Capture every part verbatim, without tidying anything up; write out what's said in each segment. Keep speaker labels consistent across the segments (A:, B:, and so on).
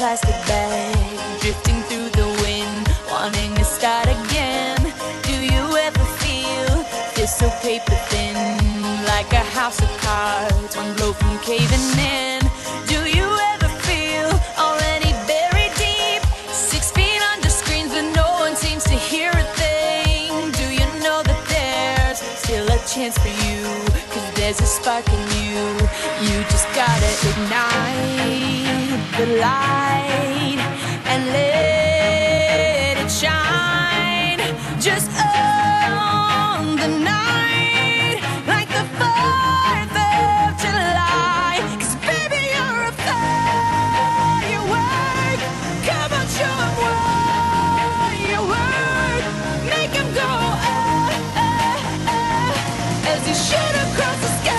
A: plastic bag, drifting through the wind, wanting to start again. Do you ever feel this so paper thin, like a house of cards, one blow from caving in? Do you ever feel already buried deep, six feet under screens but no one seems to hear a thing? Do you know that there's still a chance for you, cause there's a spark in you? You just gotta ignite the light and let it shine. Just own the night like the fourth of July. Cause baby, you're a firework. Come on, show 'em what you work. Make 'em go ah, ah, ah, as you shoot across the sky.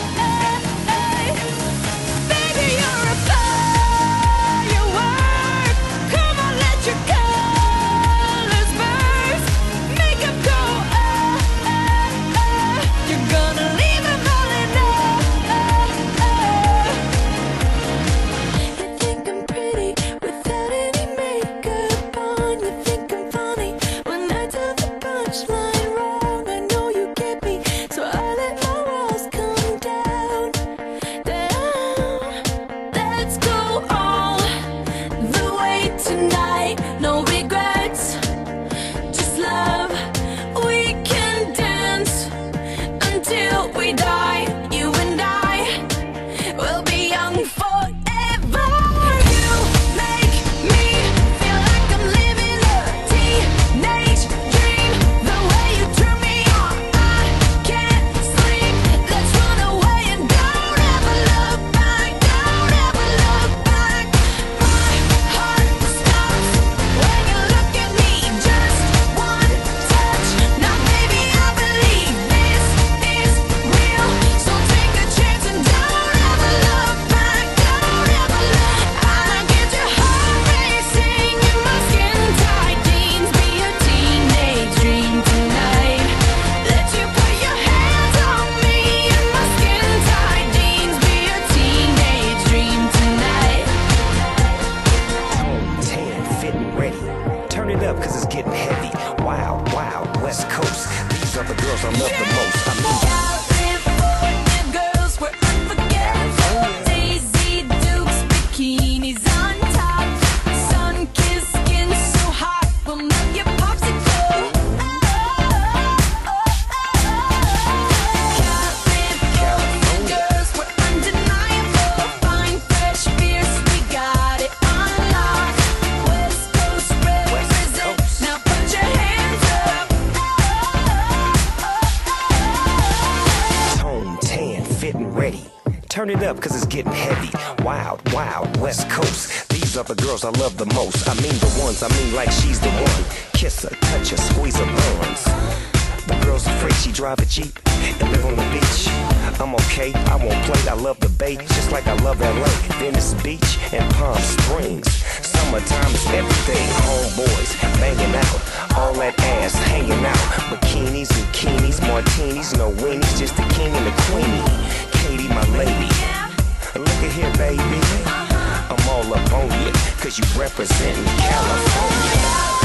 A: Cause it's getting heavy. Wild, wild, West Coast. These are the girls I love the most. I mean, California girls, we're unforgettable. Daisy Dukes, bikinis on top. Sun-kissed skin so hot, we'll melt your popsicle. California girls, we're undeniable. Fine, fresh, fierce, we got it on lock. West Coast represent. Now put your hands up. Tone tan, fitting ready. Turn it up cause it's getting heavy. Wild, wild, West Coast. These are the girls I love the most. I mean the ones, I mean like she's the one. Kiss her, touch her, squeeze her buns. The girl's afraid she drive a Jeep and live on the beach. I'm okay, I won't play, I love the bay, just like I love L A, Venice Beach and Palm Springs. Summertime is everything, homeboys banging out, all that ass hanging out. Bikinis, bikinis, martinis, no weenies, just the king and the queenie. Katy, my lady, look at here, baby, I'm all up on you, cause you representing California.